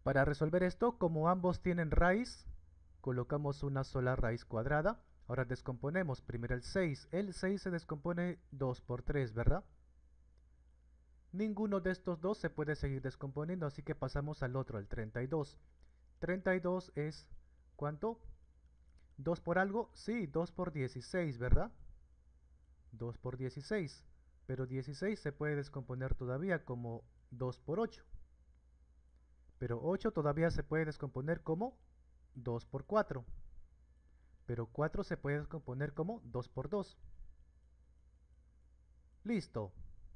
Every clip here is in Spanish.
Para resolver esto, como ambos tienen raíz, colocamos una sola raíz cuadrada. Ahora descomponemos primero el 6. El 6 se descompone 2 por 3, ¿verdad? Ninguno de estos dos se puede seguir descomponiendo, así que pasamos al otro, al 32. 32 es, ¿cuánto? ¿2 por algo? Sí, 2 por 16, ¿verdad? 2 por 16. Pero 16 se puede descomponer todavía como 2 por 8. Pero 8 todavía se puede descomponer como 2 por 4. Pero 4 se puede descomponer como 2 por 2. Listo.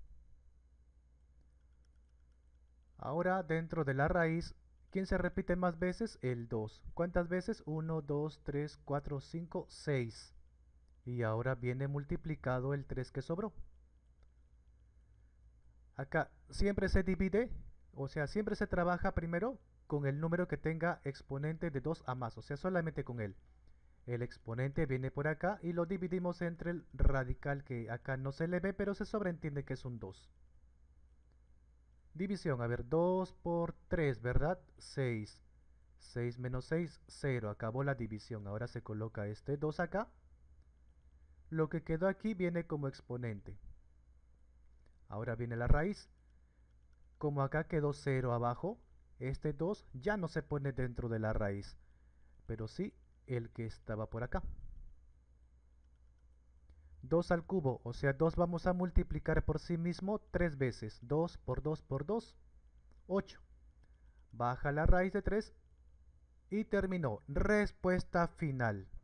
Ahora dentro de la raíz, ¿quién se repite más veces? El 2. ¿Cuántas veces? 1, 2, 3, 4, 5, 6. Y ahora viene multiplicado el 3 que sobró. Acá siempre se divide, o sea, siempre se trabaja primero con el número que tenga exponente de 2 a más, o sea, solamente con él. El exponente viene por acá y lo dividimos entre el radical que acá no se le ve, pero se sobreentiende que es un 2. División, a ver, 2 por 3, ¿verdad? 6. 6 menos 6, 0. Acabó la división. Ahora se coloca este 2 acá. Lo que quedó aquí viene como exponente. Ahora viene la raíz. Como acá quedó 0 abajo, este 2 ya no se pone dentro de la raíz, pero sí el que estaba por acá. 2 al cubo, o sea, 2 vamos a multiplicar por sí mismo 3 veces. 2 por 2 por 2, 8. Baja la raíz de 3 y terminó. Respuesta final.